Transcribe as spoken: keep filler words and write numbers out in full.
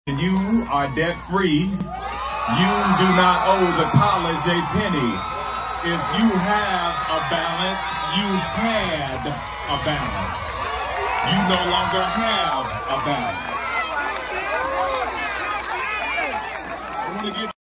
You are debt-free. You do not owe the college a penny. If you have a balance, you had a balance. You no longer have a balance.